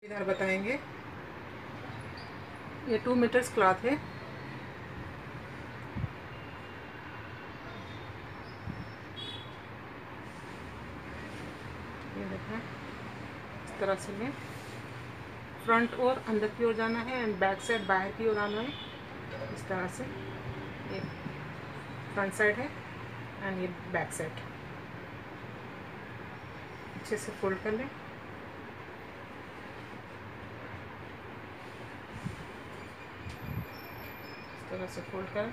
इधर बताएंगे। ये 2 मीटर्स क्लॉथ है। ये देखें, इस तरह से लें। फ्रंट और अंदर की ओर जाना है एंड बैक साइड बाहर की ओर आना है। इस तरह से ये फ्रंट साइड है एंड ये बैक साइड। अच्छे से फोल्ड कर लें। इस तरह से फोल्ड करें।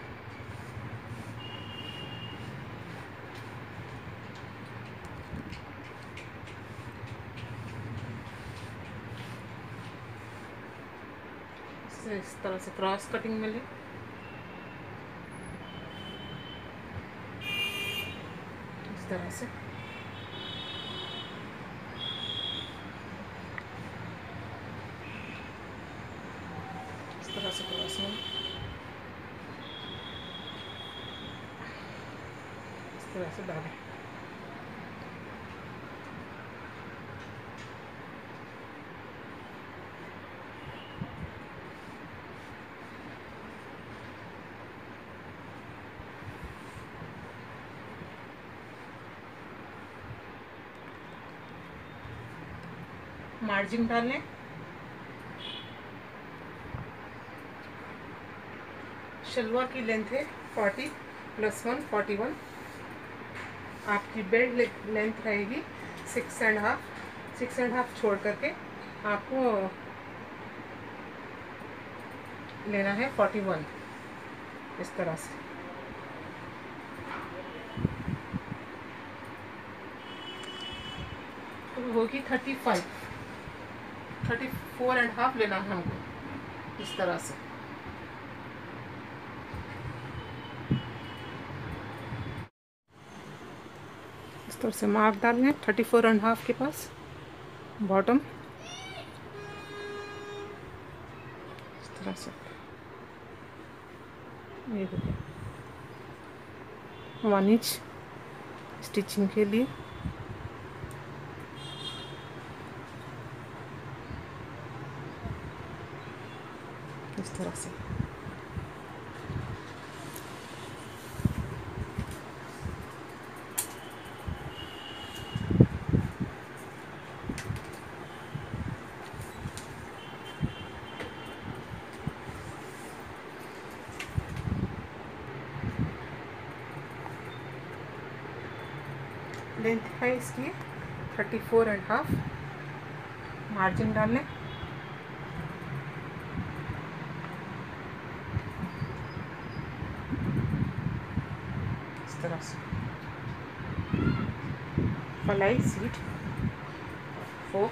इस तरह से क्रॉस कटिंग में लें। इस तरह से क्रॉस में इस तरह से डालें। मार्जिन डाल लें। शलवार की लेंथ है 40 + 1 41। आपकी बेल्ट लेंथ रहेगी 6.5 छोड़ करके आपको लेना है 41। इस तरह से तो होगी 34.5 लेना है हमको। इस तरह से इस तरह से मार्क डालें 34.5 के पास बॉटम। इस तरह से ये हो गया 1 इंच स्टिचिंग के लिए। इस तरह से लेंथ है इसकी 34.5। मार्जिन डाल लें। इस तरह से फलाई सीट 4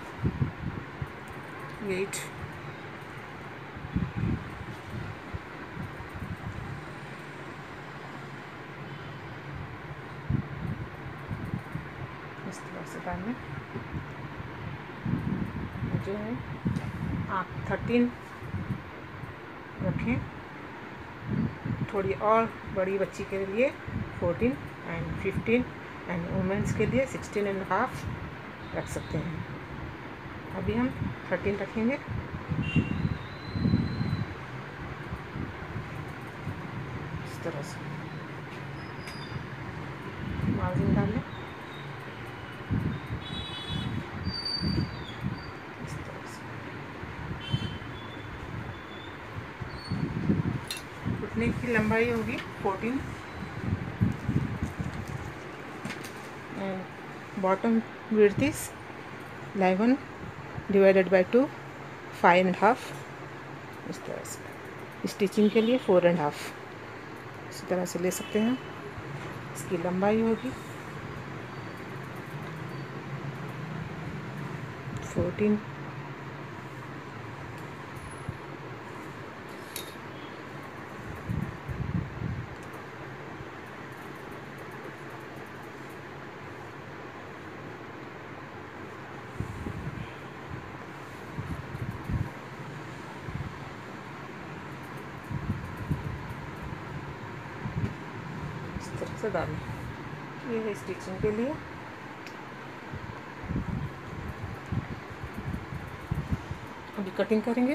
8 इस तरह से डालें। जो है आप 13 रखें। थोड़ी और बड़ी बच्ची के लिए 14 एंड 15 एंड वुमेंस के लिए 16.5 रख सकते हैं। अभी हम 13 रखेंगे। इस तरह से मार्जिन डाल लें। इस तरह से घुटने की लंबाई होगी 14 एंड बॉटम विड्थ इज 11 / 2 5.5। इस तरह से स्टिचिंग के लिए 4.5 इसी तरह से ले सकते हैं। इसकी लंबाई होगी 14 से डालें। ये है स्टिचिंग के लिए। अभी कटिंग करेंगे।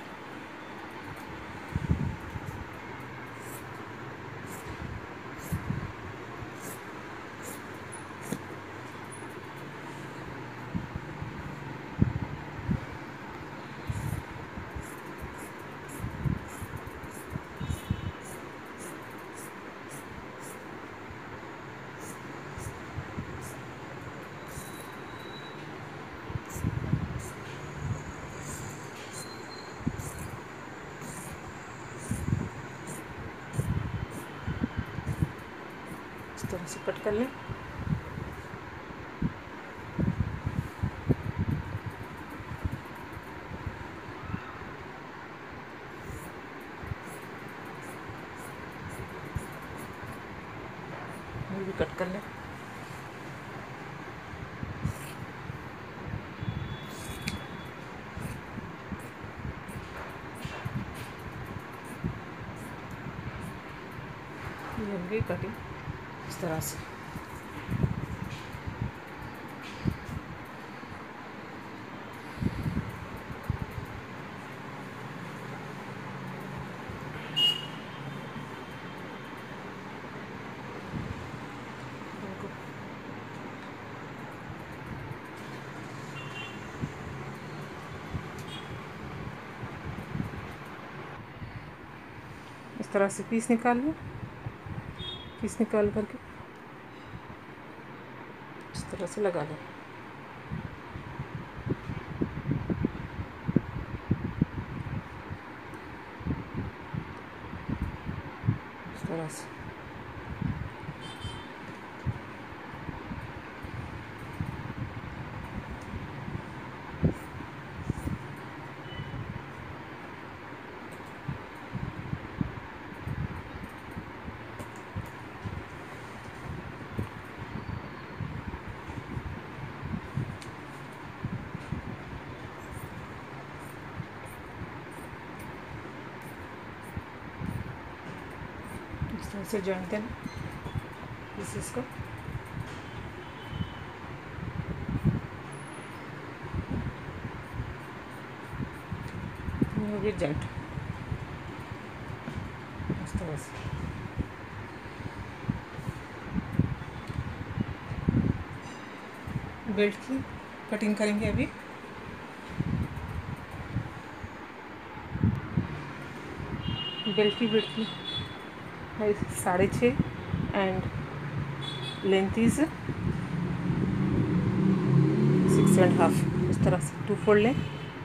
इस तरह से कट कर लें। ये भी कट कर लें। ये होगी कटिंग इस तरह से। इस तरह से पीस निकाल लें। पीस निकाल करके इस तरह से लगा लें। इस तरह से जॉइंट देना पीसेस को। ये जॉइंट इस तरह से। बेल्ट की कटिंग करेंगे अभी। बेल्ट की विड्थ है 6.5 एंड लेंथ इज 6.5। इस तरह से 2 फोल्ड लें।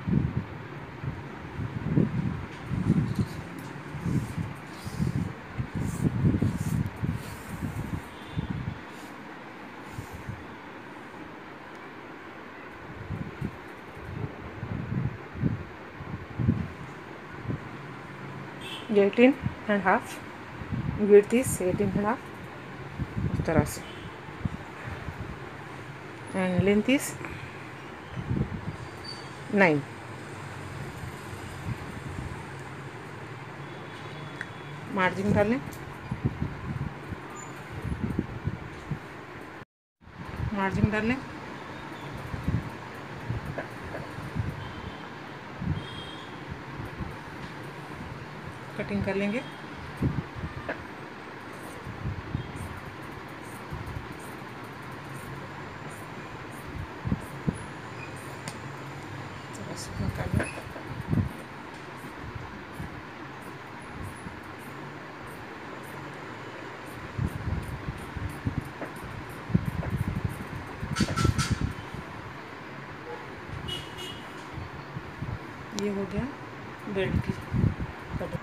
ये 18.5 width is 18.5 इस तरह से एंड लेंथ इज 9। मार्जिन डालें। मार्जिन डालें। कटिंग कर लेंगे। ये हो गया बेल्ट की cutting.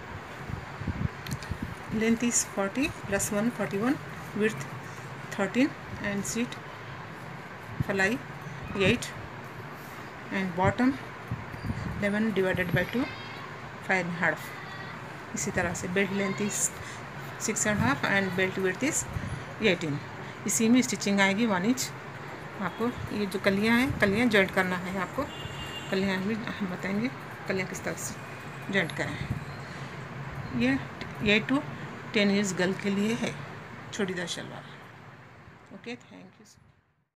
Length is 40 + 1 41, width 13 and seat fly 8 and bottom 11 / 2 5.5। इसी तरह से belt length is 6.5 and belt width is 18। इसी में स्टिचिंग आएगी 1 इंच। आपको ये जो कलियाँ हैं, कलियाँ जॉइंट करना है आपको। कलियाँ भी हम बताएंगे कलियाँ किस तरह से जॉइंट करें। ये 8 to 10 इयर्स गर्ल के लिए है छोटीदार शलवार। ओके।